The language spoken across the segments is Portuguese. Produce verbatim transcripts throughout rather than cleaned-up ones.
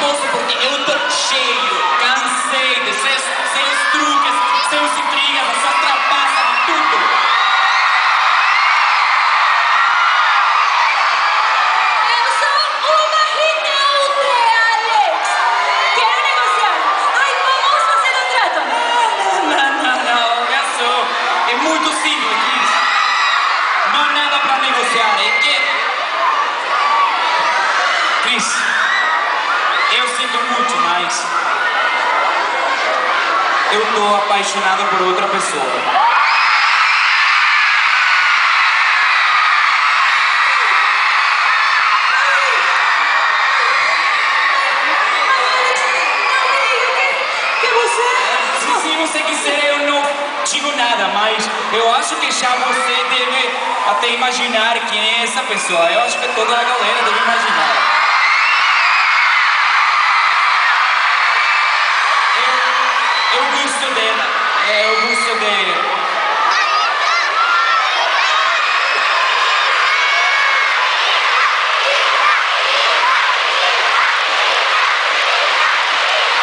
posso porque eu tô cheio, cansei de seus, seus truques, seus intrigas, a sua trapaça, de tudo. Eu sou uma rinalde, Alex! Quer negociar? Ai, vamos fazer um trato! Não, não, não, olha só. É muito simples, Cris. Não há nada para negociar. É que... Cris, eu sinto muito, mas... eu tô apaixonado por outra pessoa. Se, se você quiser, eu não digo nada, mas eu acho que já você deve até imaginar quem é essa pessoa. Eu acho que toda a galera deve imaginar. Eu, eu gosto dela. É, eu gosto de...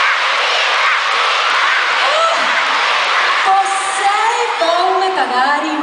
Vocês vão me pagar em